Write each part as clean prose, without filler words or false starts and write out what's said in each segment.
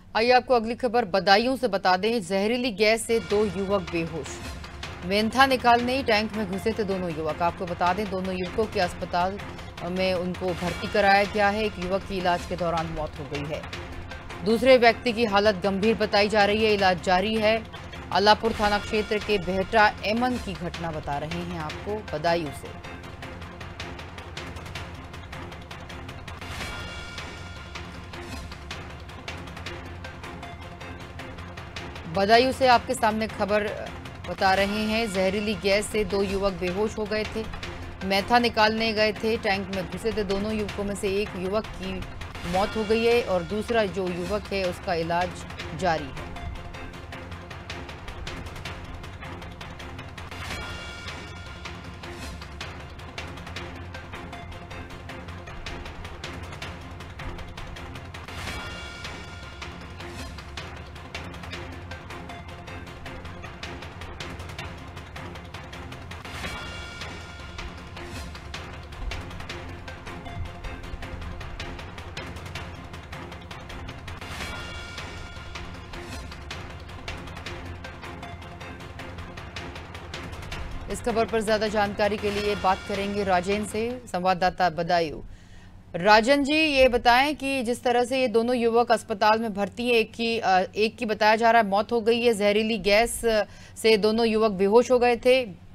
आइए आपको अगली खबर बदायूं से बता दें। जहरीली गैस से 2 युवक बेहोश। मेंथा निकालने टैंक में घुसे थे दोनों युवक। आपको बता दें दोनों युवकों के अस्पताल में उनको भर्ती कराया गया है। एक युवक की इलाज के दौरान मौत हो गई है। दूसरे व्यक्ति की हालत गंभीर बताई जा रही है। इलाज जारी है। अलापुर थाना क्षेत्र के बेहटा एमन की घटना बता रहे हैं आपको बदायूं से। बदायूं से आपके सामने खबर बता रहे हैं। जहरीली गैस से 2 युवक बेहोश हो गए थे। मेंथा निकालने गए थे, टैंक में घुसे थे। दोनों युवकों में से एक युवक की मौत हो गई है और दूसरा जो युवक है उसका इलाज जारी है। इस खबर पर ज्यादा जानकारी के लिए बात करेंगे राजेन से, संवाददाता बदायूं। राजन जी, ये बताएं कि जिस तरह से ये दोनों युवक अस्पताल में भर्ती है, एक की बताया जा रहा है मौत हो गई है। जहरीली गैस से दोनों युवक बेहोश हो गए थे।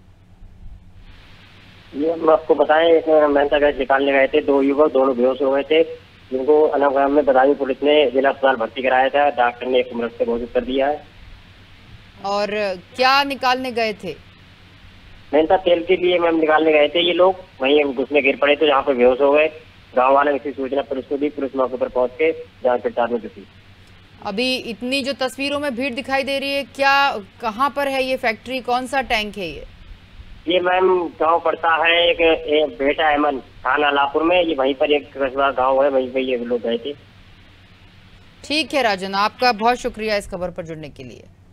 ये हम आपको बताएं, एक मेंथा गैस निकालने गए थे, 2 युवक दोनों बेहोश हो गए थे, जिनको अनंतनाग में बदायूं पुलिस ने जिला अस्पताल भर्ती कराया था। डॉक्टर ने एक मृत से घोषित कर दिया है। और क्या निकालने गए थे? मेंथा तेल के लिए मैम निकालने गए थे ये लोग। वहीं घुसने गिर पड़े तो जहाँ पे बेहोश हो गए। गाँव वाले ने इसकी सूचना पुलिस को दी। पुलिस मौके पर पहुंच के जांच पड़ताल में जुटी। अभी इतनी जो तस्वीरों में भीड़ दिखाई दे रही है, क्या कहाँ पर है ये फैक्ट्री, कौन सा टैंक है ये मैम गांव पड़ता है एक बेहटा एमन, थाना अलापुर में। ये वहीं पर एक कस्बा गांव है, वहीं पे ये लोग गए थे। ठीक है राजन, आपका बहुत शुक्रिया इस खबर पर जुड़ने के लिए।